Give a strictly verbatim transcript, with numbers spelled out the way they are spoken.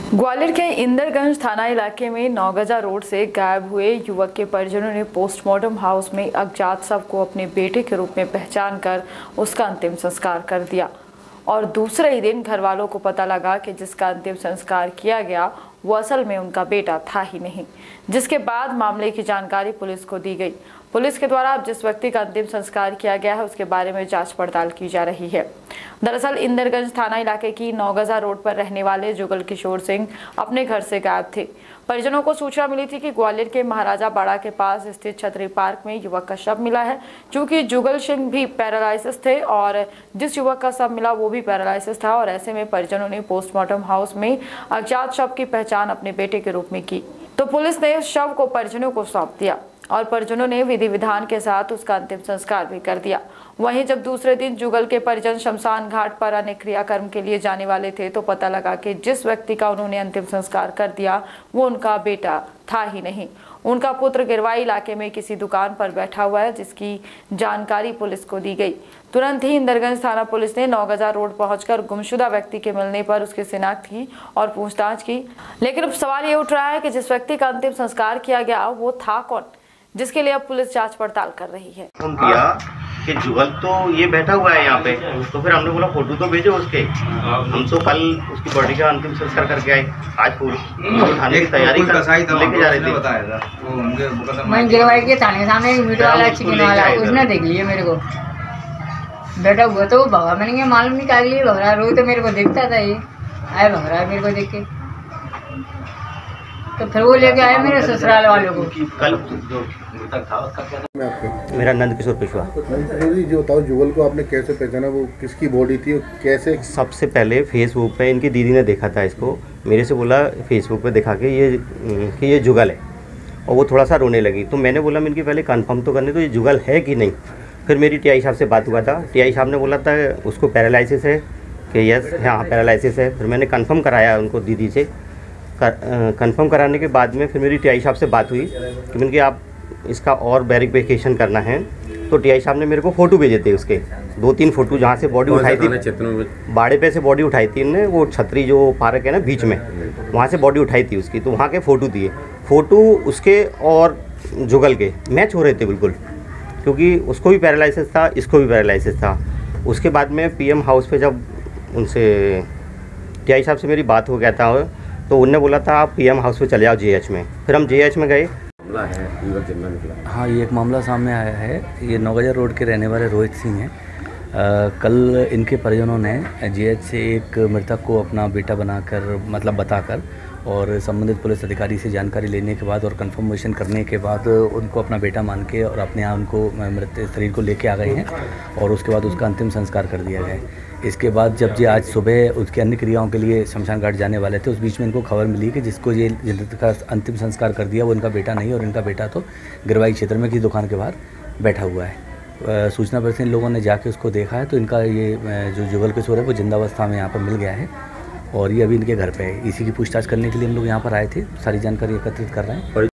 ग्वालियर के इंदरगंज थाना इलाके में नौगजा रोड से गायब हुए युवक के परिजनों ने पोस्टमार्टम हाउस में अज्ञात शव को अपने बेटे के रूप में पहचान कर उसका अंतिम संस्कार कर दिया और दूसरे ही दिन घर वालों को पता लगा कि जिसका अंतिम संस्कार किया गया वो असल में उनका बेटा था ही नहीं, जिसके बाद मामले की जानकारी पुलिस को दी गई। पुलिस के द्वारा अब जिस व्यक्ति का अंतिम संस्कार किया गया है उसके बारे में जांच पड़ताल की जा रही है। दरअसल इंदरगंज थाना इलाके की नौगजा रोड पर रहने वाले जुगल किशोर सिंह अपने घर से गायब थे। परिजनों को सूचना मिली थी कि ग्वालियर के महाराजा बाड़ा के पास स्थित छतरी पार्क में युवक का शव मिला है। चूंकि जुगल सिंह भी पैरालाइसिस थे और जिस युवक का शव मिला वो भी पैरालाइसिस था और ऐसे में परिजनों ने पोस्टमार्टम हाउस में अज्ञात शव की पहचान अपने बेटे के रूप में की, तो पुलिस ने शव को परिजनों को सौंप दिया और परिजनों ने विधि विधान के साथ उसका अंतिम संस्कार भी कर दिया। वहीं जब दूसरे दिन जुगल के परिजन शमशान घाट पर अन्य क्रियाकर्म के लिए जाने वाले थे तो पता लगा कि जिस व्यक्ति का उन्होंने अंतिम संस्कार कर दिया वो उनका बेटा था ही नहीं। उनका पुत्र गिरवाई इलाके में किसी दुकान पर बैठा हुआ है, जिसकी जानकारी पुलिस को दी गई। तुरंत ही इंदरगंज थाना पुलिस ने नौगजा रोड पहुंचकर गुमशुदा व्यक्ति के मिलने पर उसकी शिनाख्त की और पूछताछ की। लेकिन अब सवाल ये उठ रहा है कि जिस व्यक्ति का अंतिम संस्कार किया गया वो था कौन, जिसके लिए अब पुलिस जांच पड़ताल कर रही है। फोन किया कि जुगल तो ये बैठा हुआ है यहाँ पे, तो फिर हमने बोला फोटो तो भेजो उसके, हम तो कल उसकी बॉडी का अंतिम संस्कार करके आए, आज फूल उठाने की तैयारी कर लेके जा रहे थे। मैं गिरवाई के थाने के सामने मीट वाला चिकन वाला उसने देख लिया मेरे को बैठा हुआ, तो भगा मैंने मालूम नहीं क्या लिए भगरा रोज तो मेरे को देखता था, ये आए भगरा मेरे को देख के तो फिर वो लेके आए मेरे ससुराल वालों को। कल मेरा नंद किशोर पेशवा। जो बताओ जुगल को आपने कैसे पहचाना, वो किसकी बॉडी थी और कैसे? सबसे पहले फेसबुक पे इनकी दीदी ने देखा था इसको, मेरे से बोला फेसबुक पे दिखा के ये कि ये जुगल है, और वो थोड़ा सा रोने लगी। तो मैंने बोला मैं इनकी पहले कंफर्म तो करने तो ये जुगल है कि नहीं। फिर मेरी टीआई साहब से बात हुआ था, टीआई साहब ने बोला था उसको पैरालिसिस है कि यस हाँ पैरालिसिस है। फिर मैंने कंफर्म कराया उनको दीदी से, कंफर्म कराने के बाद में फिर मेरी टीआई साहब से बात हुई कि उनके आप इसका और वेरिफिकेशन करना है। तो टीआई साहब ने मेरे को फ़ोटो भेजे थे उसके, दो तीन फ़ोटो जहाँ से बॉडी उठाई थी, बाड़े पे से बॉडी उठाई थी इनने, वो छतरी जो पार्क है ना बीच में, वहाँ से बॉडी उठाई थी उसकी, तो वहाँ के फ़ोटो दिए। फ़ोटो उसके और जुगल के मैच हो रहे थे बिल्कुल, क्योंकि उसको भी पैरालिसिस था, इसको भी पैरालिसिस था। उसके बाद में पीएम हाउस पे जब उनसे टीआई साहब से मेरी बात हो गया था तो उनने बोला था आप पीएम हाउस पे चले जाओ जेएच में। फिर हम जेएच में गए। मामला है युवक जिंदा निकला। हाँ, ये एक मामला सामने आया है। ये नौगजा रोड के रहने वाले रोहित सिंह हैं। कल इनके परिजनों ने जेएच से एक मृतक को अपना बेटा बनाकर मतलब बताकर और संबंधित पुलिस अधिकारी से जानकारी लेने के बाद और कंफर्मेशन करने के बाद उनको अपना बेटा मान के और अपने यहाँ उनको मृत शरीर को लेके आ गए हैं और उसके बाद उसका अंतिम संस्कार कर दिया गया है। इसके बाद जब ये आज सुबह उसकी अन्य क्रियाओं के लिए शमशान घाट जाने वाले थे, उस बीच में इनको खबर मिली कि जिसको ये जिनका अंतिम संस्कार कर दिया वो इनका बेटा नहीं और इनका बेटा तो गिरवाई क्षेत्र में किसी दुकान के बाहर बैठा हुआ है। सूचना पर से इन लोगों ने जाके उसको देखा है तो इनका ये जो जुगल किशोर है वो जिंदावस्था में यहाँ पर मिल गया है और ये अभी इनके घर पे है। इसी की पूछताछ करने के लिए हम लोग यहाँ पर आए थे, सारी जानकारी एकत्रित कर रहे हैं।